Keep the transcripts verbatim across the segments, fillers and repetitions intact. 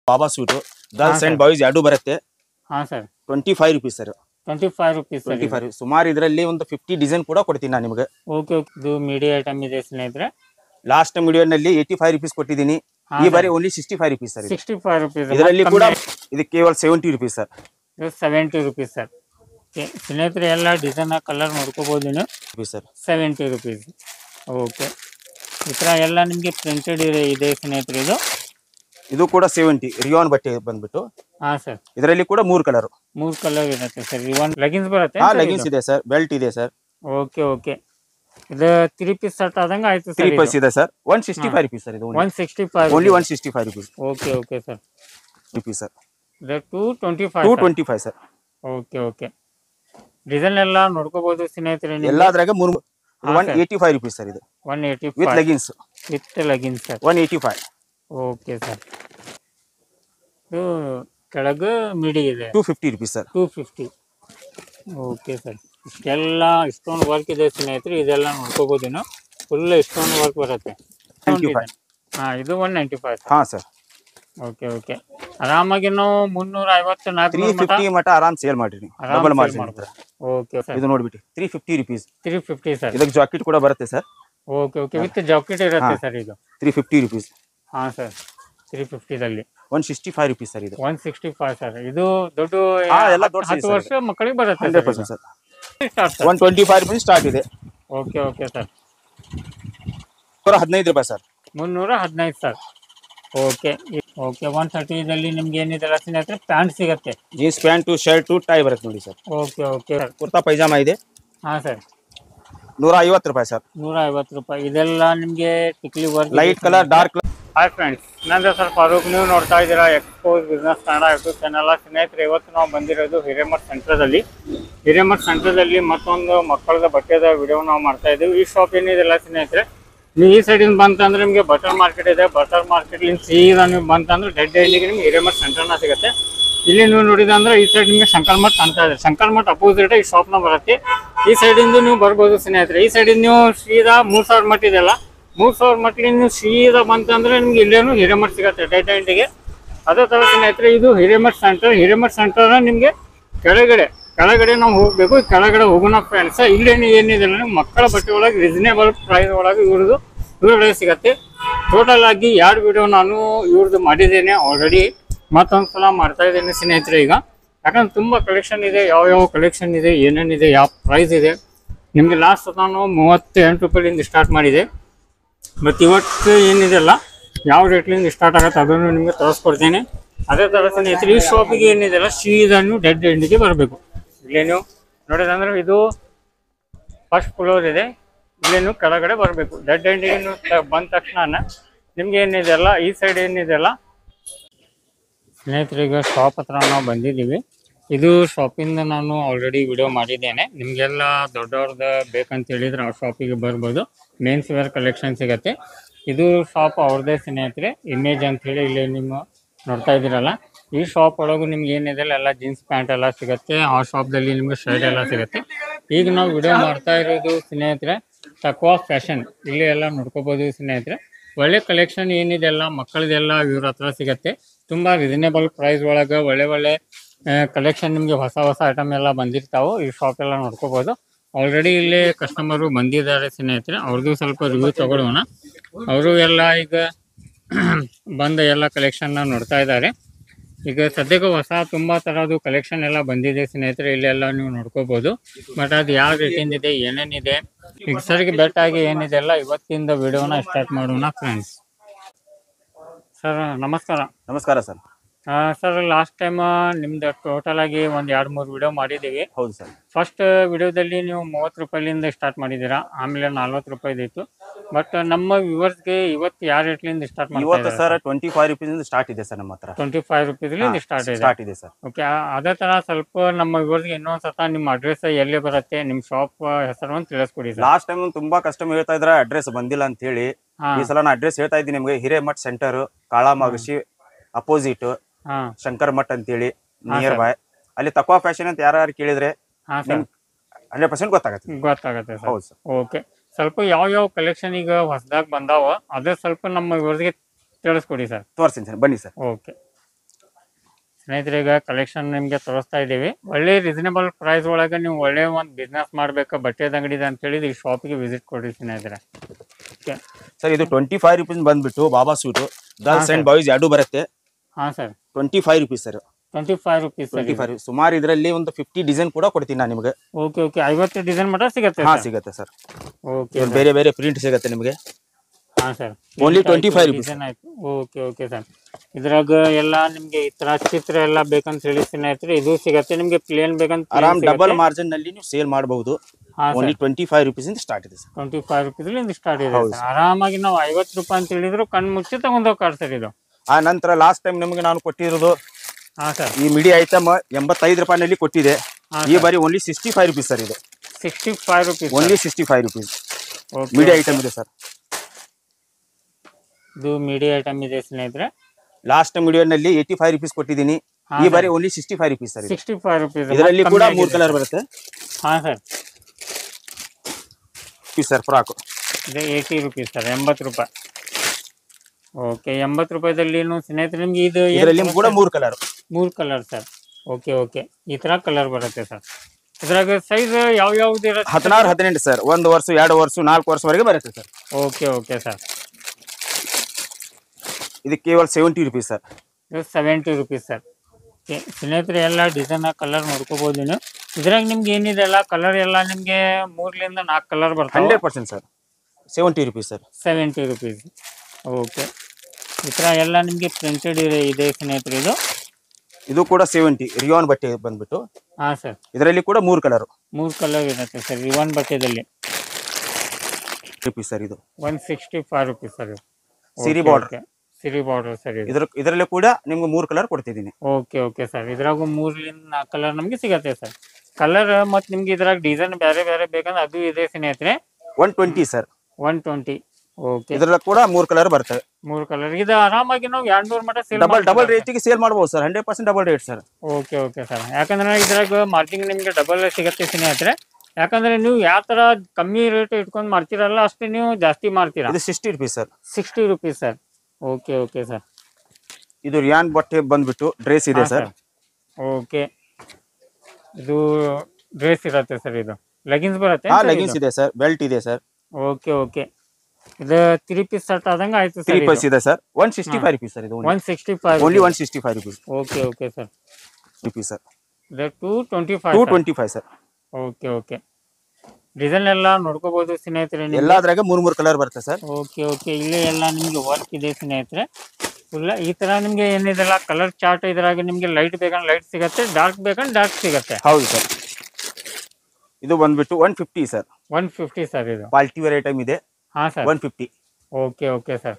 Baba suit girls and boys ಎರಡು ಬರುತ್ತೆ. ಹಾ sir twenty five rupees sir. Twenty five rupees twenty five ಸುಮಾರು ಇದರಲ್ಲಿ ಒಂದು ಫಿಫ್ಟಿ ಡಿಸೈನ್ ಕೂಡ ಕೊಡ್ತೀನಿ ನಾನು ನಿಮಗೆ. ಓಕೆ ಓಕೆ ಇದು ಮೀಡಿಯಾ ಐಟಮ್ ಇದೆ ಸ್ನೇಹಿತರೆ. ಲಾಸ್ಟ್ ವಿಡಿಯೋನಲ್ಲಿ ಏಯ್ಟಿ ಫೈವ್ ರುಪೀಸ್ ಕೊಟ್ಟಿದ್ದೀನಿ, ಈ ಬಾರಿ only sixty five rupees sir. Sixty five rupees ಇದರಲ್ಲಿ ಕೂಡ ಇದು ಕೇವಲ ಸೆವೆಂಟಿ ರುಪೀಸ್ ಸರ್. ಇದು ಸೆವೆಂಟಿ ರುಪೀಸ್ ಸರ್. ಸ್ನೇಹಿತರೆ ಎಲ್ಲ ಡಿಸೈನ್ ಕಲರ್ ನೋಡ್ಕೋಬಹುದು ನೀವು ಸರ್. Seventy rupees. ಓಕೆ ಈ ಥರ ಎಲ್ಲ ನಿಮಗೆ ಪ್ರಿಂಟೆಡ್ ಇದೆ ಸ್ನೇಹಿತರೆ. ಇದು ಇದು ಕೂಡ ಸೆವೆಂಟಿ ರಿಯಾನ್ ಬಟ್ಟೆ ಬಂದ್ಬಿಟ್ಟು. ಹಾ ಸರ್ ಇದರಲ್ಲಿ ಕೂಡ ಮೂರು ಕಲರ್ ಮೂರು ಕಲರ್ ಇರುತ್ತೆ ಸರ್. ರಿಯಾನ್ ಲೆಗಿನ್ಸ್ ಬರುತ್ತೆ. ಹಾ ಲೆಗಿನ್ಸ್ ಇದೆ ಸರ್, ಬೆಲ್ಟ್ ಇದೆ ಸರ್. ಓಕೆ ಓಕೆ ಇದು ತ್ರೀ ಪೀಸ್ ಸೆಟ್ ಆದಂಗೆ ಆಯ್ತು ತ್ರೀ ಪೀಸ್ ಇದೆ sir. One sixty five rupees sir. ಇದು one sixty five only one sixty five rupees. Okay okay sir rupees sir. ಇದು two twenty five two twenty five sir. Okay okay design ಎಲ್ಲ ನೋಡ್ಕೋಬಹುದು ಸ್ನೇಹಿತರೆ. ಎಲ್ಲಾದ್ರಾಗ ಮೂರು one eighty five rupees sir. ಇದು one eighty with leggings with leggings sir. One eighty five. Okay sir. ಇದು ಕೆಳಗೆ midi ಇದೆ two fifty rupees sir. Two fifty. Okay sir. ಇಷ್ಟೆಲ್ಲ ಇಷ್ಟೊಂದು ವರ್ಕ್ ಇದೆ ಸ್ನೇಹಿತರೆ. ಇದೆಲ್ಲ ನೋಡ್ಕೋಬಹುದು ನಾವು. ಫುಲ್ ಇಷ್ಟೊಂದು ವರ್ಕ್ ಬರುತ್ತೆ. ಹಾ ಇದು ಒನ್ ನೈಂಟಿ ಫೈವ್. ಹಾ ಸರ್. ಓಕೆ ಓಕೆ ಆರಾಮಾಗಿ ನಾವು ಮುನ್ನೂರ ಐವತ್ತು ತ್ರೀ ಫಿಫ್ಟಿ ಮಟ ಆರಾಮ್ ಸೇಲ್ ಮಾಡಿರಿ. ಡಬಲ್ ಮಾಡ್ಬೋದು. Okay sir. ಇದು ನೋಡ್ಬಿಟ್ಟು three fifty rupees. Three fifty sir. ಇದಕ್ಕೆ ಜಾಕೆಟ್ ಕೂಡ ಬರುತ್ತೆ sir. Okay okay with jacket ಇರುತ್ತೆ ಸರ್. ಇದು ತ್ರೀ ಫಿಫ್ಟಿ ರುಪೀಸ್. ಹಾ ಸರ್ ತ್ರೀ ಫಿಫ್ಟಿದಲ್ಲಿ one sixty five rupees sir. ಇದು ಒನ್ ಸಿಕ್ಸ್ಟಿ ಫೈವ್ ಸರ್. ಇದು ದೊಡ್ಡ ಎಲ್ಲ ದೊಡ್ಡ ಹತ್ತು ವರ್ಷ ಮಕ್ಕಳಿಗೆ ಬರುತ್ತೆ hundred percent sir. One twenty five rupees start ಇದೆ. Okay okay sir. ನೂರ ಹದಿನೈದು ರೂಪಾಯಿ ಸರ್. ಮುನ್ನೂರ ಹದಿನೈದು ಸರ್. ಓಕೆ ಓಕೆ ಒನ್ ಥರ್ಟಿದಲ್ಲಿ ನಿಮ್ಗೆ ಏನಿದೆ ಸ್ನೇಹಿತರೆ ಪ್ಯಾಂಟ್ ಸಿಗುತ್ತೆ. ಜೀನ್ಸ್ ಪ್ಯಾಂಟು ಶರ್ಟು ಟೈ ಬರುತ್ತೆ ನೋಡಿ sir. Okay okay kurta pyjama ಇದೆ. ಹಾಂ ಸರ್. ನೂರ ಐವತ್ತು ರೂಪಾಯಿ ಸರ್. ನೂರ ಐವತ್ತು ರೂಪಾಯಿ. ಇದೆಲ್ಲ ನಿಮಗೆ ಟಿಕ್ಲಿ work light colour dark colour. Hi friends, ನಂದು ಸರ್ ಫಾರೂಕ್. ನೀವು ನೋಡ್ತಾ ಇದ್ದೀರಾ expos business Kannada YouTube channel. ಸ್ನೇಹಿತರೆ ಇವತ್ತು ನಾವು ಬಂದಿರೋದು ಹಿರೇಮಠ್ ಸೆಂಟ್ರದಲ್ಲಿ. ಹಿರೇಮಠ್ ಸೆಂಟ್ರದಲ್ಲಿ ಮತ್ತೊಂದು ಮಕ್ಕಳದ ಬಟ್ಟೆದ ವಿಡಿಯೋ ನಾವು ಮಾಡ್ತಾ ಇದ್ದೀವಿ. ಈ ಶಾಪ್ ಏನಿದೆಲ್ಲ ಸ್ನೇಹಿತರೆ, ನೀವು ಈ ಸೈಡಿಂದ ಬಂತಂದ್ರೆ ನಿಮಗೆ ಬಟರ್ ಮಾರ್ಕೆಟ್ ಇದೆ. ಬಟರ್ ಮಾರ್ಕೆಟ್ಲಿಂದ ಸೀದಾ ನೀವು ಬಂತಂದ್ರೆ ಡೆಡ್ ಎಂಡಿಗೆ ನಿಮ್ಗೆ ಹಿರೇಮಠ್ ಸೆಂಟರ್ನ ಸಿಗುತ್ತೆ. ಇಲ್ಲಿ ನೀವು ನೋಡಿದಂದ್ರೆ ಈ ಸೈಡ್ ನಿಮಗೆ ಶಂಕರ್ ಮಠ್ ಕಾಣ್ತಾ ಇದೆ. ಶಂಕರ್ ಮಠ್ ಅಪೋಸಿಟ್ ಈ ಶಾಪ್ನ ಬರುತ್ತೆ. ಈ ಸೈಡಿಂದ ನೀವು ಬರ್ಬೋದು ಸ್ನೇಹಿತರೆ. ಈ ಸೈಡಿಂದ ನೀವು ಸೀದಾ ಮೂರ್ ಸಾವಿರ ಮಠ ಇದೆಲ್ಲ, ಮೂರ್ ಸಾವಿರ ಮಟ್ಟಿಗೆ ನೀವು ಸೀದಾ ಬಂತಂದ್ರೆ ನಿಮ್ಗೆ ಇಲ್ಲೇನು ಹಿರೇಮಠ್ ಸಿಗುತ್ತೆ ಡೆಡ್ ಎಂಡಿಗೆ. ಅದೇ ಥರ ಸ್ನೇಹಿತರೆ ಇದು ಹಿರೇಮಠ್ ಸೆಂಟರ್. ಹಿರೇಮಠ್ ಸೆಂಟರ್ ನಿಮಗೆ ಕೆಳಗಡೆ ಕೆಳಗಡೆ ನಾವು ಹೋಗಬೇಕು. ಕೆಳಗಡೆ ಹೋಗೋಣ ಫ್ರೆಂಡ್ಸ್. ಇಲ್ಲೇನು ಏನಿದೆ ಮಕ್ಕಳ ಬಟ್ಟೆ ಒಳಗೆ ರೀಸನೇಬಲ್ ಪ್ರೈಸ್ ಒಳಗೆ ಇವ್ರದ್ದು ಇವ್ರೊಳಗೆ ಸಿಗುತ್ತೆ. ಟೋಟಲ್ ಆಗಿ ಎರಡು ವಿಡಿಯೋ ನಾನು ಇವ್ರದ್ದು ಮಾಡಿದ್ದೇನೆ ಆಲ್ರೆಡಿ. ಮತ್ತೊಂದು ಸಲ ಮಾಡ್ತಾ ಇದ್ದೇನೆ ಸ್ನೇಹಿತರೆ ಈಗ. ಯಾಕಂದ್ರೆ ತುಂಬ ಕಲೆಕ್ಷನ್ ಇದೆ. ಯಾವ ಯಾವ ಕಲೆಕ್ಷನ್ ಇದೆ, ಏನೇನಿದೆ, ಯಾವ ಪ್ರೈಸ್ ಇದೆ ನಿಮಗೆ. ಲಾಸ್ಟ್ ನಾನು ಮೂವತ್ತೆಂಟು ರೂಪಾಯಿಂದ ಸ್ಟಾರ್ಟ್ ಮಾಡಿದೆ. ಮತ್ತು ಇವತ್ತು ಏನಿದೆಲ್ಲ ಯಾವ ರೇಟ್ಲಿಂದ ಸ್ಟಾರ್ಟ್ ಆಗುತ್ತೆ ಅದನ್ನು ನಿಮಗೆ ತೋರಿಸ್ಕೊಡ್ತೇನೆ. ಅದೇ ಥರ ಸ್ನೇಹಿತರೆ ಈ ಶಾಪಿಗೆ ಏನಿದೆಲ್ಲ ಸೀದಾ ನೀವು ಡೆಡ್ ಎಂಡಿಗೆ ಬರಬೇಕು. ಇಲ್ಲೇ ನೀವು ನೋಡಿದಂದ್ರೆ ಇದು ಫಸ್ಟ್ ಫ್ಲೋರ್ ಇದೆ. ಇಲ್ಲೇ ನೀವು ಕೆಳಗಡೆ ಬರಬೇಕು. ಡೆಡ್ ಎಂಡಿಗೆ ನೀವು ಬಂದ ತಕ್ಷಣ ನಿಮ್ಗೆ ಏನಿದೆಲ್ಲ ಈ ಸೈಡ್ ಏನಿದೆಲ್ಲ ಸ್ನೇಹಿತರೆ ಈಗ ಶಾಪ್ ಹತ್ರ ನಾವು ಬಂದಿದ್ದೀವಿ. ಇದು ಶಾಪಿಂದ ನಾನು ಆಲ್ರೆಡಿ ವಿಡಿಯೋ ಮಾಡಿದ್ದೇನೆ. ನಿಮಗೆಲ್ಲ ದೊಡ್ಡವ್ರದ್ದು ಬೇಕಂತ ಹೇಳಿದ್ರೆ ಆ ಶಾಪಿಗೆ ಬರ್ಬೋದು. ಮೇನ್ಸ್ ವೇರ್ ಕಲೆಕ್ಷನ್ ಸಿಗುತ್ತೆ. ಇದು ಶಾಪ್ ಅವ್ರದ್ದೇ ಸ್ನೇಹಿತರೆ, ಇಮೇಜ್ ಅಂತ ಹೇಳಿ ಇಲ್ಲಿ ನಿಮ್ಮ ನೋಡ್ತಾ ಇದ್ದೀರಲ್ಲ. ಈ ಶಾಪ್ ಒಳಗು ನಿಮ್ಗೆ ಏನಿದೆಲ್ಲ ಎಲ್ಲ ಜೀನ್ಸ್ ಪ್ಯಾಂಟ್ ಎಲ್ಲ ಸಿಗುತ್ತೆ. ಆ ಶಾಪ್ದಲ್ಲಿ ನಿಮ್ಗೆ ಶರ್ಟ್ ಎಲ್ಲ ಸಿಗುತ್ತೆ. ಈಗ ನಾವು ವಿಡಿಯೋ ಮಾಡ್ತಾ ಇರೋದು ಸ್ನೇಹಿತರೆ ತಕ್ವಾ ಫ್ಯಾಷನ್. ಇಲ್ಲಿ ಎಲ್ಲ ನೋಡ್ಕೋಬೋದು ಸ್ನೇಹಿತರೆ. ಒಳ್ಳೆ ಕಲೆಕ್ಷನ್ ಏನಿದೆಲ್ಲ ಮಕ್ಕಳದೆಲ್ಲ ಇವ್ರ ಹತ್ರ ಸಿಗುತ್ತೆ. ತುಂಬ ರೀಸನೇಬಲ್ ಪ್ರೈಸ್ ಒಳಗೆ ಒಳ್ಳೆ ಒಳ್ಳೆ ಕಲೆಕ್ಷನ್ ನಿಮಗೆ ಹೊಸ ಹೊಸ ಐಟಮ್ ಎಲ್ಲ ಬಂದಿರ್ತಾವೆ. ಈ ಶಾಪ್ ಎಲ್ಲ ನೋಡ್ಕೋಬೋದು. ಆಲ್ರೆಡಿ ಇಲ್ಲಿ ಕಸ್ಟಮರು ಬಂದಿದ್ದಾರೆ ಸ್ನೇಹಿತರೆ. ಅವ್ರದ್ದು ಸ್ವಲ್ಪ ರಿವ್ಯೂ ತಗೊಳ್ಳೋಣ. ಅವರು ಎಲ್ಲ ಈಗ ಬಂದ ಎಲ್ಲ ಕಲೆಕ್ಷನ್ನ ನೋಡ್ತಾ ಇದ್ದಾರೆ. ಈಗ ಸದ್ಯಕ್ಕೆ ಹೊಸ ತುಂಬ ಥರದ್ದು ಕಲೆಕ್ಷನ್ ಎಲ್ಲ ಬಂದಿದೆ ಸ್ನೇಹಿತರೆ. ಇಲ್ಲೆಲ್ಲ ನೀವು ನೋಡ್ಕೋಬೋದು. ಬಟ್ ಅದು ಯಾವ ರೇಟಿಂದಿದೆ ಏನೇನಿದೆ ಈಗ ಸರ್ಗೆ ಬೆಟ್ಟಾಗಿ ಏನಿದೆ ಎಲ್ಲ ಇವತ್ತಿಂದ ವಿಡಿಯೋನ ಸ್ಟಾರ್ಟ್ ಮಾಡೋಣ ಫ್ರೆಂಡ್ಸ್. ಸರ್ ನಮಸ್ಕಾರ. ನಮಸ್ಕಾರ ಸರ್. ಸರ್ ಲಾಸ್ಟ್ ಟೈಮ್ ನಿಮ್ದು ಟೋಟಲ್ ಆಗಿ ಒಂದು ಎರಡು ಮೂರು ವಿಡಿಯೋ ಮಾಡಿದ್ದೀವಿ. ಹೌದು ಸರ್. ಫಸ್ಟ್ ವಿಡಿಯೋದಲ್ಲಿ ನೀವು ಮೂವತ್ತು ರೂಪಾಯಿಲಿಂದ ಸ್ಟಾರ್ಟ್ ಮಾಡಿದ್ದೀರಾ, ಆಮೇಲೆ ನಲ್ವತ್ತು ರೂಪಾಯಿದು ಇತ್ತು. ಬಟ್ ನಮ್ಮ ವ್ಯೂವರ್ಸ್ಗೆ ಇವತ್ತು ಯಾವ ರೇಟ್ಲಿಂದ ಸ್ಟಾರ್ಟ್ ಮಾಡಿ? ಇವತ್ತು sir twenty five rupees start ಇದೆ ಸರ್ ನಮ್ಮ ಹತ್ರ. ಟ್ವೆಂಟಿ ಫೈವ್ ರುಪೀಸ್ಲಿಂದ ಸ್ಟಾರ್ಟ್ ಇದೆ ಸ್ಟಾರ್ಟ್ ಇದೆ ಸರ್. ಓಕೆ. ಅದೇ ಥರ ಸ್ವಲ್ಪ ನಮ್ಮ ವ್ಯೂವರ್ಸ್ಗೆ ಇನ್ನೊಂದು ಸತ ನಿಮ್ಮ ಅಡ್ರೆಸ್ ಎಲ್ಲಿ ಬರುತ್ತೆ, ನಿಮ್ಮ ಶಾಪ್ ಹೆಸರನ್ನು ತಿಳಿಸ್ಕೊಡಿ ಸರ್. ಲಾಸ್ಟ್ ಟೈಮ್ ತುಂಬಾ ಕಸ್ಟಮರ್ ಹೇಳ್ತಾ ಇದ್ರೆ ಅಡ್ರೆಸ್ ಬಂದಿಲ್ಲ ಅಂತ ಹೇಳಿ. ಈ ಸಲ ನಾನು ಅಡ್ರೆಸ್ ಹೇಳ್ತಾ ಇದ್ದೀನಿ ನಿಮಗೆ. ಹಿರೇಮಠ್ ಸೆಂಟರ್, ಕಾಳಾಮಗಶಿ ಅಪೋಸಿಟ್ ಶಂಕರ್ ಮಠ್ ಅಂತೇಳಿ ನಿಯರ್ ಬೈ. ಅಲ್ಲಿ ತಕ್ವಾ ಫ್ಯಾಷನ್ ಅಂತ ಯಾರು ಕೇಳಿದ್ರೆ ಹಂಡ್ರೆಡ್ ಪರ್ಸೆಂಟ್ ಗೊತ್ತಾಗತ್ತೆ ಗೊತ್ತಾಗತ್ತೆ ಸರ್. ಹೌದು ಸರ್. ಓಕೆ. ಸ್ವಲ್ಪ ಯಾವ ಯಾವ ಕಲೆಕ್ಷನ್ ಈಗ ಹೊಸದಾಗಿ ಬಂದಾವ ಅದೇ ಸ್ವಲ್ಪ ನಮ್ಮ ಇವ್ರಿಗೆ ತಿಳಿಸ್ಕೊಡಿ ಸರ್. ತೋರಿಸ್ತೀನಿ ಸರ್, ಬನ್ನಿ ಸರ್. ಓಕೆ. ಸ್ನೇಹಿತರೆ ಈಗ ಕಲೆಕ್ಷನ್ ನಿಮಗೆ ತೋರಿಸ್ತಾ ಇದ್ದೀವಿ. ಒಳ್ಳೆ ರೀಸನೇಬಲ್ ಪ್ರೈಸ್ ಒಳಗೆ ನೀವು ಒಳ್ಳೆ ಒಂದು ಬಿಸ್ನೆಸ್ ಮಾಡಬೇಕು ಬಟ್ಟೆದ ಅಂಗಡಿದ ಅಂತ ಹೇಳಿದ್ರೆ ಈ ಶಾಪಿಗೆ ವಿಸಿಟ್ ಕೊಡಿ ಸ್ನೇಹಿತರೆ. ಓಕೆ ಸರ್ ಇದು ಟ್ವೆಂಟಿ ಫೈವ್ ರುಪೀಸ್ ಬಂದ್ಬಿಟ್ಟು baba suit girls and boys ಎರಡು ಬರುತ್ತೆ. ಹಾಂ sir twenty five rupees sir. Twenty five rupees twenty five ಸುಮಾರು ಇದರಲ್ಲಿ ಒಂದು ಫಿಫ್ಟಿ ಡಿಸೈನ್ ಕೂಡ ಕೊಡ್ತೀನಿ ನಾನು ನಿಮಗೆ. ಓಕೆ ಓಕೆ ಐವತ್ತು ಡಿಸೈನ್ ಮಟ್ಟ ಸಿಗುತ್ತೆ. ಹಾಂ ಸಿಗುತ್ತೆ ಸರ್. ಓಕೆ ಬೇರೆ ಬೇರೆ ಪ್ರಿಂಟ್ ಸಿಗುತ್ತೆ ನಿಮಗೆ. ಹಾಂ sir only twenty five rupees ಆಯ್ತು. Okay okay sir. ಇದ್ರಾಗ ಎಲ್ಲ ನಿಮ್ಗೆ ಈ ತರ ಚಿತ್ರ ಎಲ್ಲ ಬೇಕಂತ ಹೇಳಿ ಸ್ನೇಹಿತರೆ ಇದು ಸಿಗತ್ತೆ. ನಿಮ್ಗೆ ಪ್ಲೇನ್ ಬೇಕಂತ ಆರಾಮ್ ಡಬಲ್ ಮಾರ್ಜಿನ್ ನಲ್ಲಿ ನೀವು ಸೇಲ್ ಮಾಡಬಹುದು. ಓನ್ಲಿ ಟ್ವೆಂಟಿ ಫೈವ್ ರುಪೀಸ್ ಇಂದ ಸ್ಟಾರ್ಟ್ ಇದೆ ಸರ್. ಟ್ವೆಂಟಿ ಫೈವ್ ರುಪೀಸ್ ಇಂದ ಸ್ಟಾರ್ಟ್ ಇದೆ. ಆರಾಮಾಗಿ ನಾವು ಐವತ್ತು ರೂಪಾಯಿ ಅಂತ ಹೇಳಿದ್ರು ಕಣ್ಣು ಮುಚ್ಚಿ ತಗೊಂಡೋಗ್ತಾರೆ ಸರ್ ಇದು. ಆ ನಂತರ ಲಾಸ್ಟ್ ಟೈಮ್ ನಿಮಗೆ ನಾನು ಕೊಟ್ಟಿರೋದು ಹಾಂ ಸರ್ ಈ ಮಿಡಿ ಐಟಮ್ ಎಂಬತ್ತೈದು ರೂಪಾಯಿನಲ್ಲಿ ಕೊಟ್ಟಿದೆ. ಈ ಬಾರಿ only sixty five rupees sir ಇದು. Sixty five rupees only sixty five rupees midi item ಇದೆ ಸರ್. ಇದು ಮಿಡಿ ಐಟಮ್ ಇದೆ ಸ್ನೇಹಿತರೆ. ಲಾಸ್ಟ್ ವಿಡಿಯೋನಲ್ಲಿ ಏಯ್ಟಿ ಫೈವ್ ರುಪೀಸ್ ಕೊಟ್ಟಿದ್ದೀನಿ. ಈ ಬಾರಿ only sixty five rupees sir. Sixty five rupees ಇದರಲ್ಲಿ ಕೂಡ ಮೂರು ಕಲರ್ ಬರುತ್ತೆ. ಹಾಂ ಸರ್ ಸರ್ ಫ್ರಾಕ್ ಇದು ಏಯ್ಟಿ ರುಪೀಸ್ ಸರ್ ಎಂಬತ್ತು ರೂಪಾಯಿ. ಓಕೆ ಎಂಬತ್ತು ರೂಪಾಯಿದಲ್ಲಿ ಸ್ನೇಹಿತರೆ ನಿಮ್ಗೆ ಇದು ಇದರಲ್ಲಿ ಕೂಡ ಮೂರು ಕಲರ್ ಮೂರು ಕಲರ್ ಸರ್. ಓಕೆ ಓಕೆ ಈ ತರ ಕಲರ್ ಬರುತ್ತೆ ಸರ್. ಇದ್ರಾಗ ಸೈಜ್ ಯಾವ ಯಾವ್ದು ಇರುತ್ತೆ? ಹದಿನಾರು ಹದಿನೆಂಟು ಸರ್. ಒಂದು ವರ್ಷ ಎರಡು ವರ್ಷ ನಾಲ್ಕು ವರ್ಷವರೆಗೆ ಬರುತ್ತೆ ಸರ್. Okay okay sir. ಇದು ಕೇವಲ ಸೆವೆಂಟಿ ರುಪೀಸ್ ಸರ್. ಇದು ಸೆವೆಂಟಿ ರುಪೀಸ್ ಸರ್. ಓಕೆ ಸ್ನೇಹಿತರೆ ಎಲ್ಲ ಡಿಸೈನ್ ಕಲರ್ ನೋಡ್ಕೋಬಹುದು ನೀವು. ಇದ್ರಾಗ ನಿಮ್ಗೆ ಏನಿದೆ ಅಲ್ಲ ಕಲರ್ ಎಲ್ಲ ನಿಮ್ಗೆ ಮೂರ್ಲಿಂದ ನಾಲ್ಕು ಕಲರ್ ಬರ್ತವೆ. Hundred percent sir. Seventy rupees sir. Seventy rupees. Okay ಈ ಥರ ಎಲ್ಲ ನಿಮಗೆ ಪ್ರಿಂಟೆಡ್ ಇದೆ ಸ್ನೇಹಿತರೆ. ಇದು ಇದು ಕೂಡ ಸೆವೆಂಟಿ ರಿಯಾನ್ ಬಟ್ಟೆ ಬಂದ್ಬಿಟ್ಟು. ಹಾಂ ಸರ್ ಇದರಲ್ಲಿ ಕೂಡ ಮೂರು ಕಲರ್ ಮೂರು ಕಲರ್ ಇರುತ್ತೆ ಸರ್. ರಿಯಾನ್ ಬಟ್ಟೆದಲ್ಲಿ ರುಪೀಸ್ ಸರ್. ಇದು one sixty five rupees sir. ಸಿರಿ ಬಾರ್ಡರ್ ಸಿರಿ ಬಾರ್ಡರ್ ಸರ್. ಇದ್ರ ಇದರಲ್ಲಿ ಕೂಡ ನಿಮ್ಗೆ ಮೂರು ಕಲರ್ ಕೊಡ್ತಿದ್ದೀನಿ. Okay okay sir. ಇದ್ರಾಗ ಮೂರ್ಲಿಂದ ನಾಲ್ಕು ಕಲರ್ ನಮಗೆ ಸಿಗತ್ತೆ ಸರ್. ಕಲರ್ ಮತ್ತು ನಿಮ್ಗೆ ಇದ್ರಾಗ ಡಿಸೈನ್ ಬೇರೆ ಬೇರೆ ಬೇಕಂದ್ರೆ ಅದು ಇದೆ ಸ್ನೇಹಿತರೆ. One twenty sir. One twenty. Okay ಇದ್ರಲ್ಲಿ ಕೂಡ ಮೂರು ಕಲರ್ ಬರ್ತವೆ. ಮೂರು ಕಲರ್ ಇದು ಆರಾಮಾಗಿ ನಾವು ಎರಡು ನೂರು ಮಟ್ಟ ಸೇಲ್ ಡಬಲ್ ಡಬಲ್ ರೇಟಿಗೆ ಸೇಲ್ ಮಾಡಬಹುದು sir. Hundred percent double rate sir. Okay okay sir. ಯಾಕಂದ್ರೆ ಇದ್ರಾಗ ಮಾರ್ಜಿನ್ ನಿಮಗೆ ಡಬಲ್ ಸಿಗತ್ತೆ ಸ್ನೇಹಿತರೆ. ಯಾಕಂದ್ರೆ ನೀವು ಯಾವ ತರ ಕಮ್ಮಿ ರೇಟ್ ಇಟ್ಕೊಂಡು ಮಾಡ್ತೀರಲ್ಲ ಅಷ್ಟೇ ನೀವು ಜಾಸ್ತಿ ಮಾಡ್ತೀರಾ. ಇದು sixty rupees sir. Sixty rupees sir. Okay okay sir. ಇದು ರಿಯಾನ್ ಬಟ್ಟೆ ಬಂದ್ಬಿಟ್ಟು ಡ್ರೆಸ್ ಇದೆ ಸರ್. ಓಕೆ ಇದು ಡ್ರೆಸ್ ಇರುತ್ತೆ ಸರ್. ಇದು ಲೆಗಿನ್ಸ್ ಬರುತ್ತೆ. ಹಾ ಲೆಗಿನ್ಸ್ ಇದೆ ಸರ್. ಬೆಲ್ಟ್ ಇದೆ ಸರ್. ಓಕೆ ಓಕೆ ಇದು ತ್ರೀ ಪೀಸ್ ಶರ್ಟ್ ಆದಂಗೆ ಆಯ್ತು ಸರ್. ತ್ರೀ ಪೀಸ್ ಇದೆ sir. One sixty five rupees sir. ಇದು one sixty five only one sixty five rupees. Okay okay sir. Rupees sir. ಇದು two twenty five two twenty five sir. Okay okay design ಎಲ್ಲ ನೋಡ್ಕೋಬಹುದು ಸ್ನೇಹಿತರೆ. ಎಲ್ಲಾದ್ರಾಗ ಮೂರ್ ಮೂರು colour ಬರುತ್ತೆ sir. Okay okay ಇಲ್ಲೇ ಎಲ್ಲ ನಿಮ್ಗೆ ವರ್ಕ್ ಇದೆ ಸ್ನೇಹಿತರೆ. ಫುಲ್ ಈ ತರ ನಿಮ್ಗೆ ಏನಿದೆಲ್ಲ ಕಲರ್ ಚಾರ್ಟ್ ಇದ್ರಾಗ ನಿಮ್ಗೆ ಲೈಟ್ ಬೇಕಂದ್ರೆ ಲೈಟ್ ಸಿಗತ್ತೆ, ಡಾರ್ಕ್ ಬೇಕಂದ್ರೆ ಡಾರ್ಕ್ ಸಿಗತ್ತೆ. ಹೌದು ಸರ್. ಇದು ಬಂದ್ಬಿಟ್ಟು one fifty sir. One fifty sir. ಇದು ಪಾರ್ಟಿ ವೇರ್ ಐಟಮ್ ಇದೆ. ಹಾ sir one fifty. Okay okay sir.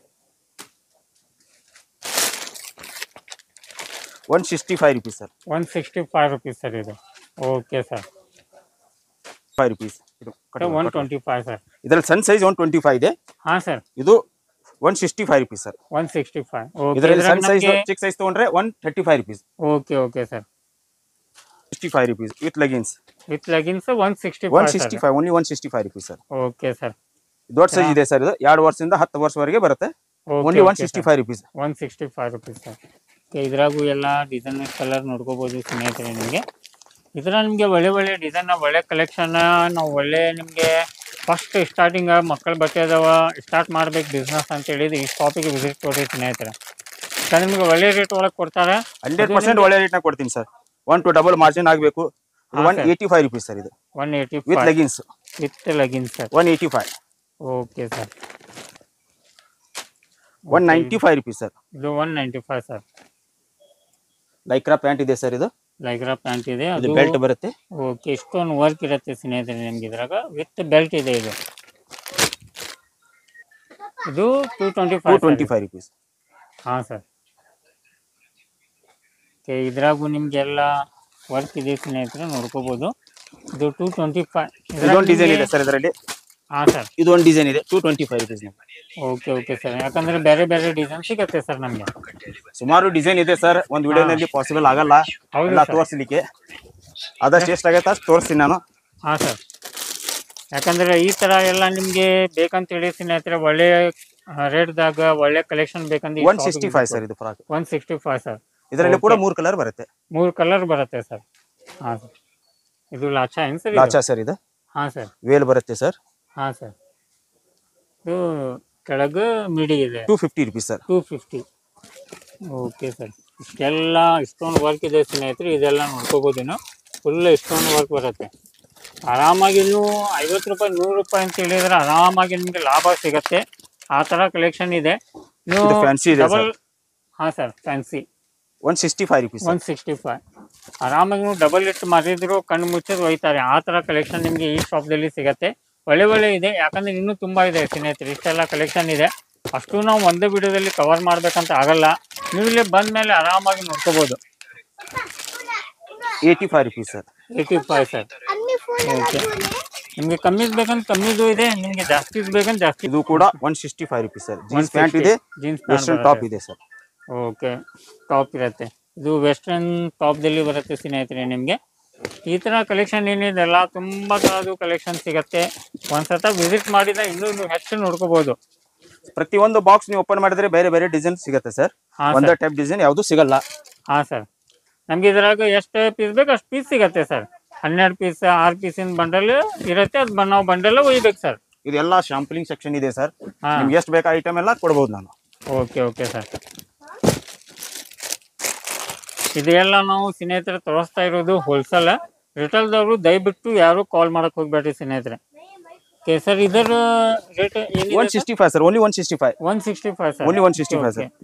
One sixty five rupees sir. One sixty five rupees sir. ಇದು ಓಕೆ ಸರ್. Five rupees. ಇದು one twenty five sir. ಇದರಲ್ಲಿ ಸಣ್ಣ size one twenty five ಇದೆ. ಹಾ sir. ಇದು one sixty five rupees sir. One sixty five. ಇದರಲ್ಲಿ ಸಣ್ಣ size ಚಿಕ್ಕ ಸೈಜ್ ತಗೊಂಡ್ರೆ one thirty five rupees. Okay okay sir. Sixty five rupees with leggings. With leggings one sixty one sixty five only one sixty five rupees sir. Okay sir. ದೊಡ್ಡ size ಇದೆ sir. ಇದು ಎರಡು ವರ್ಷದಿಂದ ಹತ್ತು ವರ್ಷವರೆಗೆ ಬರುತ್ತೆ. Only one sixty five rupees. One sixty five rupees sir. ಇದ್ರಾಗೂ ಎಲ್ಲ ಡಿಸೈನ್ ಕಲರ್ ನೋಡ್ಕೋಬಹುದು ಸ್ನೇಹಿತರೆ. ನಿಮಗೆ ಇದರ ನಿಮಗೆ ಒಳ್ಳೆ ಒಳ್ಳೆ ಡಿಸೈನ್ ಒಳ್ಳೆ ಕಲೆಕ್ಷನ್ ನಾವು ಒಳ್ಳೆ ನಿಮಗೆ ಫಸ್ಟ್ ಸ್ಟಾರ್ಟಿಂಗ್ ಮಕ್ಕಳ ಬಟ್ಟೆ ಅದಾವ ಸ್ಟಾರ್ಟ್ ಮಾಡ್ಬೇಕು ಬಿಸ್ನೆಸ್ ಅಂತ ಹೇಳಿದ್ರೆ ಈ ಶಾಪಿಗೆ ವಿಸಿಟ್ ಕೊಡಿ ಸ್ನೇಹಿತರೆ. ಯಾಕಂದ್ರೆ ನಿಮಗೆ ಒಳ್ಳೆ ರೇಟ್ ಒಳಗೆ ಕೊಡ್ತಾರೆ. ಹಂಡ್ರೆಡ್ ಪರ್ಸೆಂಟ್ ಒಳ್ಳೆ ರೇಟ್ನ ಕೊಡ್ತೀನಿ sir. One to double margin ಆಗಬೇಕು. One eighty five rupees sir. ಇದು one eighty with leggings. With leggings sir. One eighty five. Okay sir. One ninety five rupees sir. ಇದು one ninety five sir. Lycra pant ಇದೆ sir. ಇದು Lycra pant ಇದೆ. ಅದು belt ಬರುತ್ತೆ. Okay ಇಷ್ಟೊಂದು work ಇರುತ್ತೆ ಸ್ನೇಹಿತರೆ ನಿಮ್ಗೆ ಇದ್ರಾಗ ವಿತ್ ಬೆಲ್ಟ್ ಇದೆ. ಇದು ಇದು two twenty five twenty five rupees. ಹಾಂ ಸರ್. ಓಕೆ ಇದ್ರಾಗೂ ನಿಮಗೆಲ್ಲ ವರ್ಕ್ ಇದೆ ಸ್ನೇಹಿತರೆ ನೋಡ್ಕೋಬೋದು. ಇದು ಟೂ ಟ್ವೆಂಟಿ ಫೈವ್. ಇದೊಂದು ಡಿಸೈನ್ ಇದೆ ಸರ್ ಇದರಲ್ಲಿ. ಹಾಂ ಸರ್. ಇದು ಒಂದು ಡಿಸೈನ್ ಇದೆ two twenty five rupees. Okay okay sir. ಯಾಕಂದ್ರೆ ಬೇರೆ ಬೇರೆ ಡಿಸೈನ್ ಸಿಗುತ್ತೆ ಸರ್ ನಮಗೆ. ಸುಮಾರು ಡಿಸೈನ್ ಇದೆ ಸರ್. ಒಂದು ವಿಡಿಯೋನಲ್ಲಿ ಪಾಸಿಬಲ್ ಆಗಲ್ಲ ಎಲ್ಲ ತೋರಿಸ್ಲಿಕ್ಕೆ. ಆದಷ್ಟು ಎಷ್ಟಾಗತ್ತೆ ಅಷ್ಟು ತೋರಿಸ್ತೀನಿ ನಾನು. ಹಾಂ ಸರ್. ಯಾಕಂದ್ರೆ ಈ ತರ ಎಲ್ಲ ನಿಮ್ಗೆ ಬೇಕಂತ ಹೇಳಿ ಸ್ನೇಹಿತರೆ ಒಳ್ಳೆ ರೇಟ್ದಾಗ ಒಳ್ಳೆ ಕಲೆಕ್ಷನ್ ಬೇಕಂದ್ರೆ ಒನ್ ಸಿಕ್ಸ್ಟಿ ಫೈವ್ ಸರ್. ಇದು frock one sixty five sir. ಇದರಲ್ಲಿ ಕೂಡ ಮೂರು ಕಲರ್ ಬರುತ್ತೆ. ಮೂರು ಕಲರ್ ಬರುತ್ತೆ ಸರ್. ಹಾಂ ಸರ್, ಇದು ಲಾಚಾ ಏನು ಸರ್? ಲಾಚಾ ಸರ್ ಇದು. ಹಾಂ ಸರ್, ವೇಲ್ ಬರುತ್ತೆ ಸರ್. ಹಾಂ ಸರ್, ಇದು ಕೆಳಗೆ ಮಿಡಿ ಇದೆ. Two fifty rupees sir. Two fifty okay sir. ಇಷ್ಟೆಲ್ಲ ಇಷ್ಟೊಂದು ವರ್ಕ್ ಇದೆ ಸ್ನೇಹಿತರೆ, ಇದೆಲ್ಲ ನೋಡ್ಕೋಬೋದೇನು. ಫುಲ್ ಇಷ್ಟೊಂದು ವರ್ಕ್ ಬರುತ್ತೆ. ಆರಾಮಾಗಿ ನೀವು ಐವತ್ತು ರೂಪಾಯಿ ನೂರು ರೂಪಾಯಿ ಅಂತ ಹೇಳಿದ್ರೆ ಆರಾಮಾಗಿ ನಿಮಗೆ ಲಾಭ ಸಿಗತ್ತೆ. ಆ ಥರ ಕಲೆಕ್ಷನ್ ಇದೆ. ನೀವು ಫ್ಯಾನ್ಸಿ ಇದೆ ಡಬಲ್, ಹಾಂ sir, fancy one sixty five rupees. One sixty five ಆರಾಮಾಗಿ ನೀವು ಡಬಲ್ ಇಟ್ಟು ಮಾರಿದ್ರು ಕಣ್ಣು ಮುಚ್ಚೋದು ಒಯ್ತಾರೆ. ಆ ಥರ ಕಲೆಕ್ಷನ್ ನಿಮಗೆ ಈ ಶಾಪ್ದಲ್ಲಿ ಸಿಗತ್ತೆ. ಒಳ್ಳೆ ಒಳ್ಳೆ ಇದೆ, ಯಾಕಂದರೆ ಇನ್ನೂ ತುಂಬ ಇದೆ ಸ್ನೇಹಿತರೆ. ಇಷ್ಟೆಲ್ಲ ಕಲೆಕ್ಷನ್ ಇದೆ. ಅಷ್ಟು ನಾವು ಒಂದೇ ವಿಡಿಯೋದಲ್ಲಿ ಕವರ್ ಮಾಡಬೇಕಂತ ಆಗಲ್ಲ. ನೀವು ಇಲ್ಲಿ ಬಂದ ಮೇಲೆ ಆರಾಮಾಗಿ ನೋಡ್ಕೋಬೋದು. Eighty five rupees sir. Eighty five sir. Okay, ನಿಮಗೆ ಕಮ್ಮಿದು ಬೇಕಂತ ಕಮ್ಮಿದು ಇದೆ, ನಿಮಗೆ ಜಾಸ್ತಿ ಬೇಕಂತ ಜಾಸ್ತಿ. ಇದು ಕೂಡ one sixty five rupees sir. Jeans pant ಇದೆ, ಜೀನ್ಸ್ ವೆಸ್ಟರ್ನ್ ಟಾಪ್ ಇದೆ ಸರ್. ಓಕೆ, ಟಾಪ್ ಇರುತ್ತೆ. ಇದು ವೆಸ್ಟರ್ನ್ ಟಾಪ್ದಲ್ಲಿ ಬರುತ್ತೆ ಸ್ನೇಹಿತರೆ. ನಿಮಗೆ ಈ ಥರ ಕಲೆಕ್ಷನ್ ಏನಿದೆ ಅಲ್ಲ, ತುಂಬ ಥರದ್ದು ಕಲೆಕ್ಷನ್ ಸಿಗುತ್ತೆ. ಒಂದ್ಸತ ವಿಸಿಟ್ ಮಾಡಿದ ಇನ್ನೂ ನೀವು ಹೆಚ್ಚು ನೋಡ್ಕೋಬಹುದು. ಪ್ರತಿಯೊಂದು ಬಾಕ್ಸ್ ನೀವು ಓಪನ್ ಮಾಡಿದ್ರೆ ಬೇರೆ ಬೇರೆ ಡಿಸೈನ್ ಸಿಗುತ್ತೆ ಸರ್. ಒಂದೇ ಟೈಪ್ ಡಿಸೈನ್ ಯಾವುದು ಸಿಗಲ್ಲ. ಹಾಂ ಸರ್, ನಮ್ಗೆ ಇದ್ರಾಗ ಎಷ್ಟು ಪೀಸ್ ಬೇಕು ಅಷ್ಟು ಪೀಸ್ ಸಿಗತ್ತೆ ಸರ್. ಹನ್ನೆರಡು ಪೀಸ್ ಆರು ಪೀಸಿನ ಬಂಡಲ್ ಇರುತ್ತೆ. ಅದು ನಾವು ಬಂಡಲ್ ಒಯ್ಬೇಕು ಸರ್. ಇದೆಲ್ಲ ಶಾಂಪಲಿಂಗ್ ಸೆಕ್ಷನ್ ಇದೆ ಸರ್. ನಿಮ್ಗೆ ಎಷ್ಟು ಬೇಕು ಐಟಮ್ ಎಲ್ಲ ಕೊಡ್ಬೋದು ನಾನು. Okay okay sir. ಇದೆಲ್ಲ ನಾವು ಸ್ನೇಹಿತರೆ ತೋರಿಸ್ತಾ ಇರೋದು ಹೋಲ್ಸೇಲ್. ರಿಟೇಲ್ದವರು ದಯವಿಟ್ಟು ಯಾರು ಕಾಲ್ ಮಾಡಕ್ ಹೋಗ್ಬೇಡ್ರಿ ಸ್ನೇಹಿತರೆ. ಓಕೆ ಸರ್, ಇದರ rate one sixty five sir. Only one sixty five. One sixty five sir. Only one sixty five sir.